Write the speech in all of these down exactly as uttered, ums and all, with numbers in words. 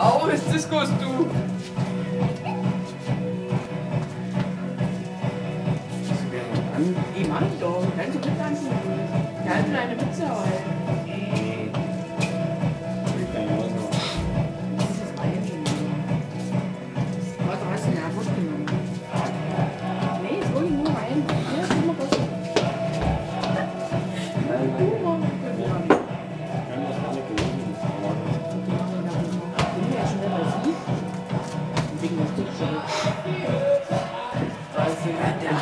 Aus, Diskus, du! Die Mann doch, kannst du mittanzen? Kannst du eine Pizza holen? Das ist mein Ding. Was hast du denn da genommen? Nee, es wollte nur rein. Ja, das ist immer besser. Humor. Ich bin ja schon wieder bei Sie. Wegen des Tischs. Was ist denn der?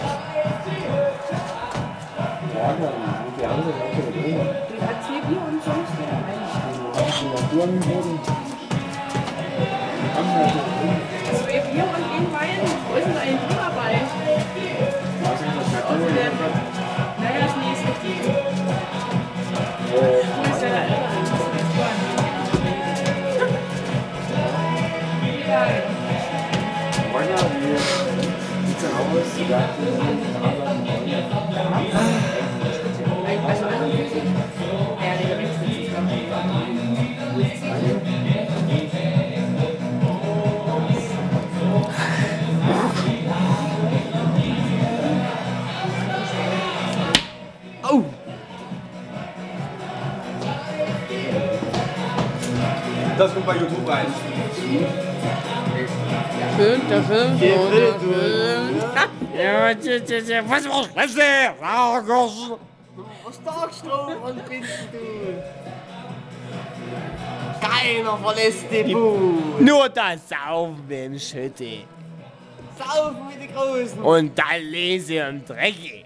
Du hast zwei Bier und sonst wieder rein. Zwei Bier und ein Wein. Wo ist denn ein Bier dabei? Außerdem, naja, das nächste Bier. Wo ist der da? Sieht's denn aus? Ja. Also an und für sich. Ja, der Wechsel ist da. Wo ist die? Oh! Das kommt bei YouTube rein. Schön, der Film, der Film. Ja, was was was der? Starkstrom und Binden, du. Keiner verlässt die Bude. Nur das Saufen im Schütte. Saufen mit den Großen. Und dann lese im Drecki.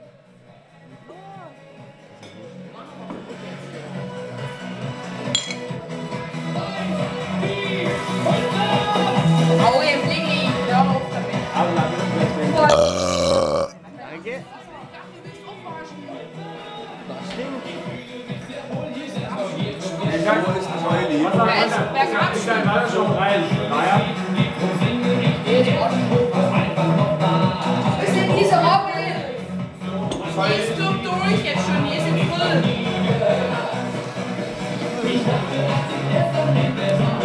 Au, ihr Blingi, hör auf damit. Danke. Das stimmt. Wer ist, wer gab's denn? Was ist denn diese Robbe? Die ist doch durch jetzt schon, die ist in voll.